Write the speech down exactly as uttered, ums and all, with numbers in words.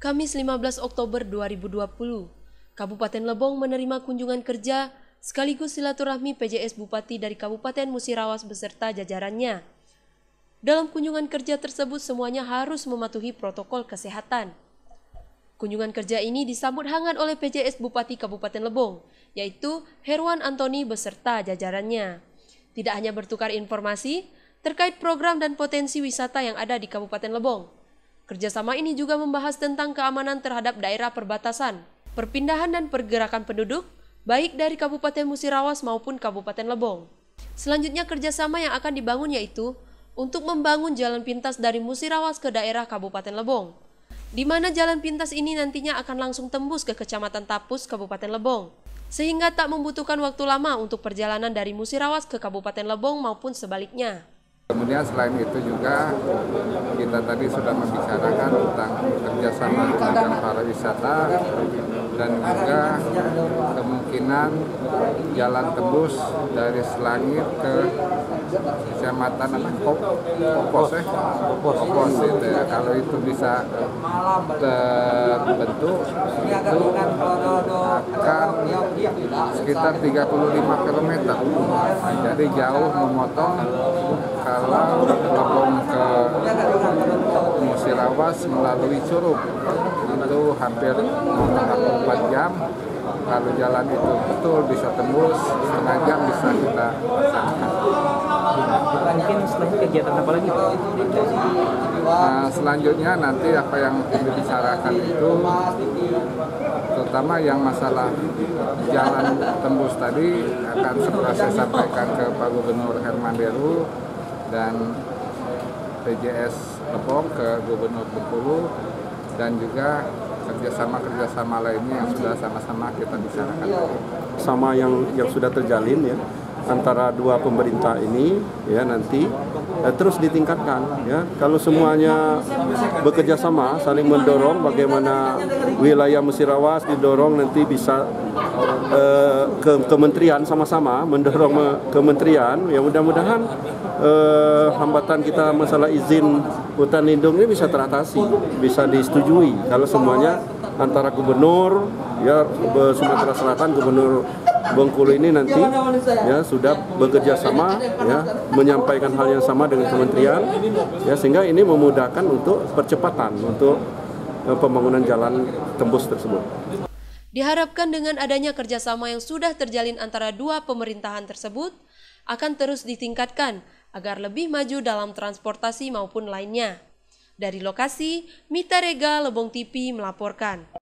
Kamis lima belas Oktober dua ribu dua puluh, Kabupaten Lebong menerima kunjungan kerja sekaligus silaturahmi P J S Bupati dari Kabupaten Musirawas beserta jajarannya. Dalam kunjungan kerja tersebut semuanya harus mematuhi protokol kesehatan. Kunjungan kerja ini disambut hangat oleh P J S Bupati Kabupaten Lebong, yaitu Herwan Antoni beserta jajarannya. Tidak hanya bertukar informasi terkait program dan potensi wisata yang ada di Kabupaten Lebong. Kerjasama ini juga membahas tentang keamanan terhadap daerah perbatasan, perpindahan dan pergerakan penduduk, baik dari Kabupaten Musirawas maupun Kabupaten Lebong. Selanjutnya kerjasama yang akan dibangun yaitu untuk membangun jalan pintas dari Musirawas ke daerah Kabupaten Lebong, di mana jalan pintas ini nantinya akan langsung tembus ke Kecamatan Tapus, Kabupaten Lebong, sehingga tak membutuhkan waktu lama untuk perjalanan dari Musirawas ke Kabupaten Lebong maupun sebaliknya. Kemudian selain itu juga kita tadi sudah membicarakan tentang kerjasama dengan pariwisata dan juga kemungkinan jalan tembus dari Selangit ke Kecamatan apa? Kopos ya? Kopos itu ya. Kalau itu bisa terbentuk itu akan sekitar tiga puluh lima kilometer. Nah, jadi jauh memotong. Kalau Lebong ke Musirawas melalui Curug itu hampir empat puluh empat jam. Kalau jalan itu betul bisa tembus, setengah jam bisa kita laksanakan. Mungkin setelah kegiatan apa lagi Pak? Nah, selanjutnya nanti apa yang dibicarakan itu terutama yang masalah jalan tembus tadi akan segera saya sampaikan ke Pak Gubernur Herman Deru dan P J S Lebong ke Gubernur Bengkulu dan juga kerjasama-kerjasama lainnya yang sudah sama-sama kita bicarakan. Sama yang yang sudah terjalin ya antara dua pemerintah ini ya nanti eh, terus ditingkatkan ya. Kalau semuanya bekerja sama saling mendorong bagaimana wilayah Musirawas didorong nanti bisa eh, ke kementerian sama-sama mendorong me, kementerian ya mudah-mudahan eh, hambatan kita masalah izin hutan lindung ini bisa teratasi, bisa disetujui kalau semuanya antara gubernur ya Sumatera Selatan, gubernur Bengkulu ini nanti ya sudah bekerja sama ya menyampaikan hal yang sama dengan kementerian ya sehingga ini memudahkan untuk percepatan untuk eh, pembangunan jalan tembus tersebut. Diharapkan dengan adanya kerjasama yang sudah terjalin antara dua pemerintahan tersebut akan terus ditingkatkan agar lebih maju dalam transportasi maupun lainnya. Dari lokasi, Mita Rega, Lebong T V melaporkan.